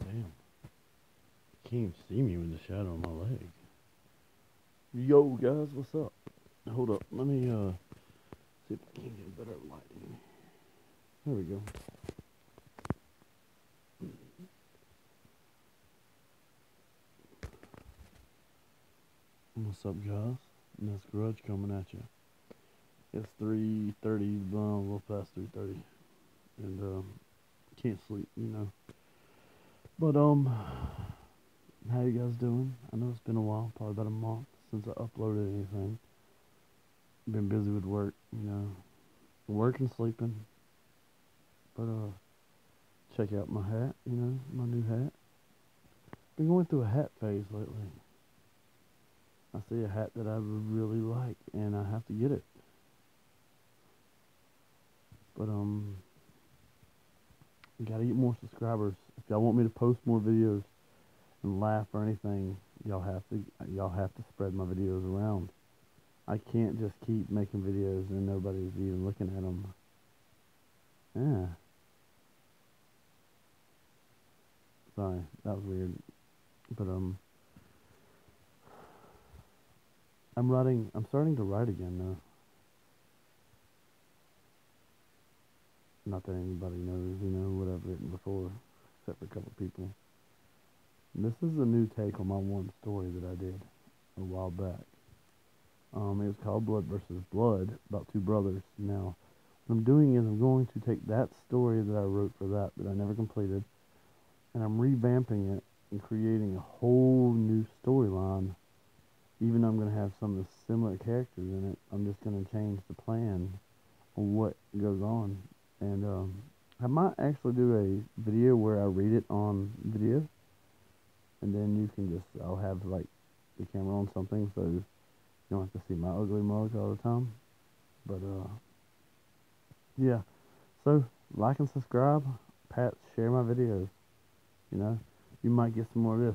Damn. You can't even see me with the shadow on my leg. Yo, guys, what's up? Hold up. Let me, see if I can get better lighting. There we go. What's up, guys? And that's Grudge coming at you. It's 3:30, a little past 3:30. And, can't sleep, you know. But, how you guys doing? I know it's been a while, probably about a month since I uploaded anything. Been busy with work, you know. Work and sleeping. But, check out my hat, you know, my new hat. Been going through a hat phase lately. I see a hat that I would really like, and I have to get it. But, gotta get more subscribers. If y'all want me to post more videos and laugh or anything, y'all have to spread my videos around. I can't just keep making videos and nobody's even looking at them. Yeah. Sorry, that was weird. But, I'm starting to write again now. Not that anybody knows, you know, what I've written before, except for a couple people. This is a new take on my one story that I did a while back. It was called Blood versus Blood, about two brothers. Now, what I'm doing is I'm going to take that story that I wrote for that I never completed, and I'm revamping it and creating a whole new storyline. Even though I'm going to have some of the similar characters in it, I'm just going to change the plan on what goes on. And I might actually do a video where I read it on video, and then you can just, I'll have like the camera on something so you don't have to see my ugly mug all the time. But yeah, so like and subscribe, Pat, share my videos, you know, you might get some more of this.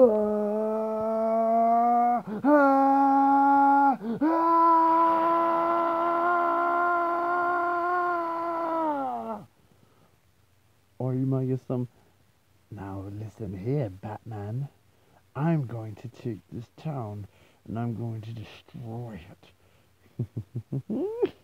Or you might get some, now listen here, Batman. I'm going to take this town and I'm going to destroy it.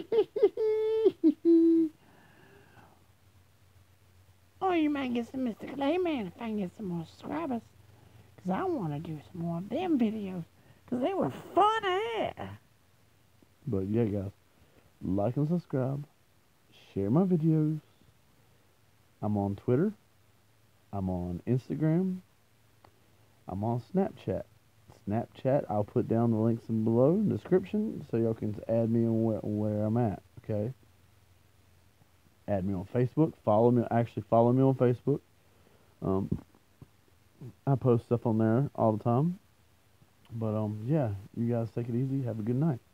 Or you might get some Mr. Clayman if I can get some more subscribers. Because I want to do some more of them videos. Because they were funny. But yeah, guys, like and subscribe, share my videos. I'm on Twitter, I'm on Instagram, I'm on Snapchat, I'll put down the links in below in the description so y'all can add me on where I'm at, okay? Add me on Facebook, follow me on Facebook. I post stuff on there all the time. But yeah, you guys take it easy, have a good night.